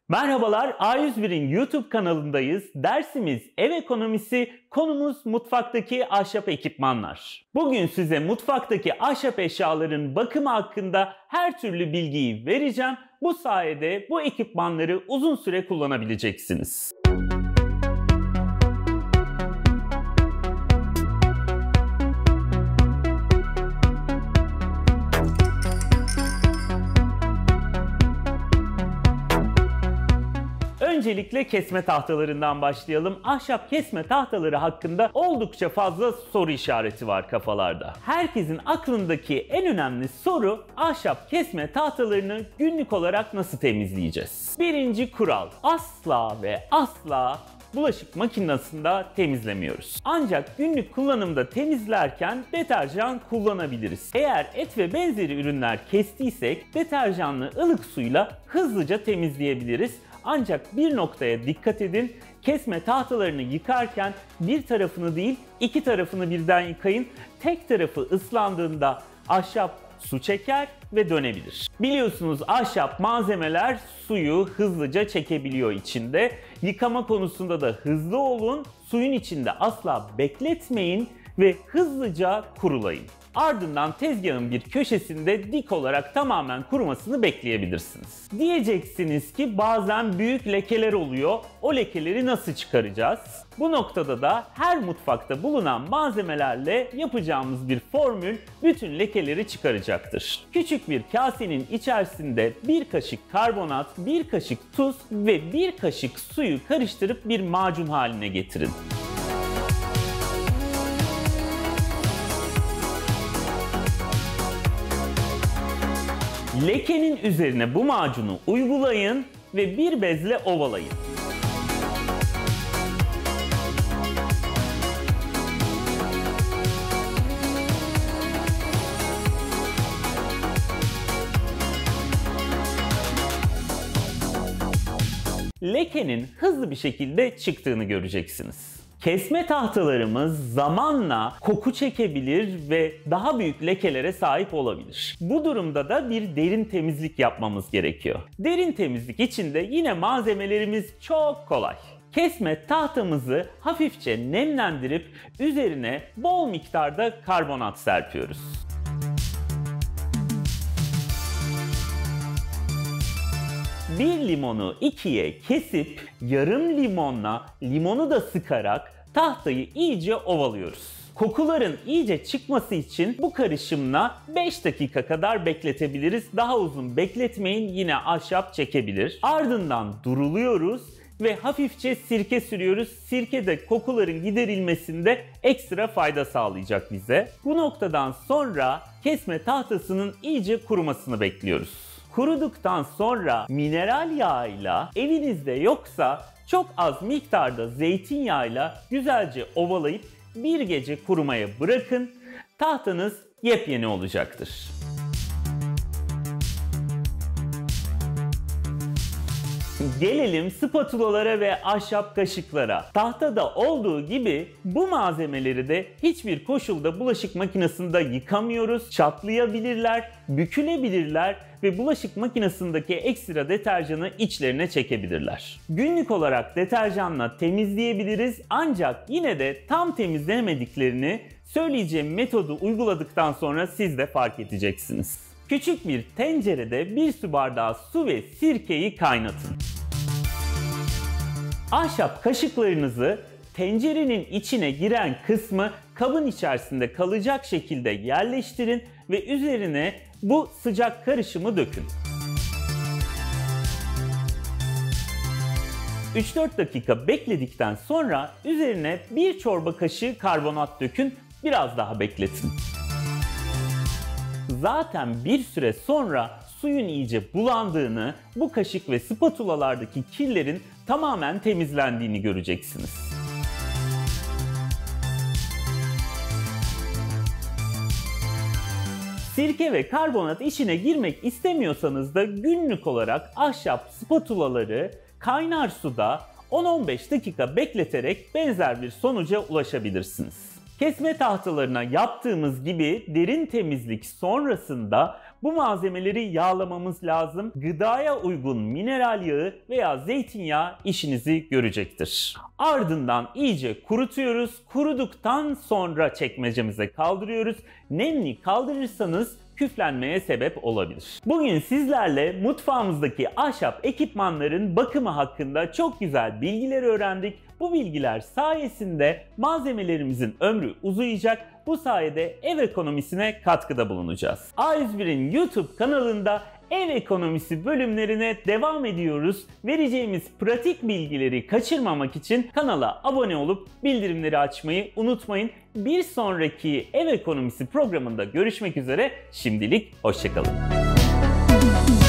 Merhabalar, A101'in YouTube kanalındayız. Dersimiz ev ekonomisi, konumuz mutfaktaki ahşap ekipmanlar. Bugün size mutfaktaki ahşap eşyaların bakımı hakkında her türlü bilgiyi vereceğim. Bu sayede bu ekipmanları uzun süre kullanabileceksiniz. Öncelikle kesme tahtalarından başlayalım. Ahşap kesme tahtaları hakkında oldukça fazla soru işareti var kafalarda. Herkesin aklındaki en önemli soru ahşap kesme tahtalarını günlük olarak nasıl temizleyeceğiz? Birinci kural: asla ve asla bulaşık makinesinde temizlemiyoruz. Ancak günlük kullanımda temizlerken deterjan kullanabiliriz. Eğer et ve benzeri ürünler kestiysek deterjanlı ılık suyla hızlıca temizleyebiliriz. Ancak bir noktaya dikkat edin. Kesme tahtalarını yıkarken bir tarafını değil iki tarafını birden yıkayın. Tek tarafı ıslandığında ahşap su çeker ve dönebilir. Biliyorsunuz ahşap malzemeler suyu hızlıca çekebiliyor içinde. Yıkama konusunda da hızlı olun. Suyun içinde asla bekletmeyin ve hızlıca kurulayın. Ardından tezgahın bir köşesinde dik olarak tamamen kurumasını bekleyebilirsiniz. Diyeceksiniz ki bazen büyük lekeler oluyor. O lekeleri nasıl çıkaracağız? Bu noktada da her mutfakta bulunan malzemelerle yapacağımız bir formül bütün lekeleri çıkaracaktır. Küçük bir kasenin içerisinde bir kaşık karbonat, bir kaşık tuz ve bir kaşık suyu karıştırıp bir macun haline getirin. Lekenin üzerine bu macunu uygulayın ve bir bezle ovalayın. Lekenin hızlı bir şekilde çıktığını göreceksiniz. Kesme tahtalarımız zamanla koku çekebilir ve daha büyük lekelere sahip olabilir. Bu durumda da bir derin temizlik yapmamız gerekiyor. Derin temizlik için de yine malzemelerimiz çok kolay. Kesme tahtamızı hafifçe nemlendirip üzerine bol miktarda karbonat serpiyoruz. Bir limonu ikiye kesip yarım limonla limonu da sıkarak tahtayı iyice ovalıyoruz. Kokuların iyice çıkması için bu karışımla 5 dakika kadar bekletebiliriz. Daha uzun bekletmeyin, yine ahşap çekebilir. Ardından duruluyoruz ve hafifçe sirke sürüyoruz. Sirke de kokuların giderilmesinde ekstra fayda sağlayacak bize. Bu noktadan sonra kesme tahtasının iyice kurumasını bekliyoruz. Kuruduktan sonra mineral yağıyla, evinizde yoksa çok az miktarda zeytinyağıyla güzelce ovalayıp bir gece kurumaya bırakın. Tahtanız yepyeni olacaktır. Gelelim spatulalara ve ahşap kaşıklara. Tahtada olduğu gibi bu malzemeleri de hiçbir koşulda bulaşık makinesinde yıkamıyoruz. Çatlayabilirler, bükülebilirler ve bulaşık makinesindeki ekstra deterjanı içlerine çekebilirler. Günlük olarak deterjanla temizleyebiliriz, ancak yine de tam temizlemediklerini söyleyeceğim metodu uyguladıktan sonra siz de fark edeceksiniz. Küçük bir tencerede 1 su bardağı su ve sirkeyi kaynatın. Ahşap kaşıklarınızı tencerenin içine giren kısmı kabın içerisinde kalacak şekilde yerleştirin ve üzerine bu sıcak karışımı dökün. 3-4 dakika bekledikten sonra üzerine 1 çorba kaşığı karbonat dökün, biraz daha bekletin. Zaten bir süre sonra suyun iyice bulandığını, bu kaşık ve spatulalardaki kirlerin tamamen temizlendiğini göreceksiniz. Sirke ve karbonat işine girmek istemiyorsanız da günlük olarak ahşap spatulaları kaynar suda 10-15 dakika bekleterek benzer bir sonuca ulaşabilirsiniz. Kesme tahtalarına yaptığımız gibi derin temizlik sonrasında Bu malzemeleri yağlamamız lazım. Gıdaya uygun mineral yağı veya zeytinyağı işinizi görecektir. Ardından iyice kurutuyoruz. Kuruduktan sonra çekmecemize kaldırıyoruz. Nemli kaldırırsanız küflenmeye sebep olabilir. Bugün sizlerle mutfağımızdaki ahşap ekipmanların bakımı hakkında çok güzel bilgiler öğrendik. Bu bilgiler sayesinde malzemelerimizin ömrü uzayacak. Bu sayede ev ekonomisine katkıda bulunacağız. A101'in YouTube kanalında ev ekonomisi bölümlerine devam ediyoruz. Vereceğimiz pratik bilgileri kaçırmamak için kanala abone olup bildirimleri açmayı unutmayın. Bir sonraki ev ekonomisi programında görüşmek üzere. Şimdilik hoşça kalın.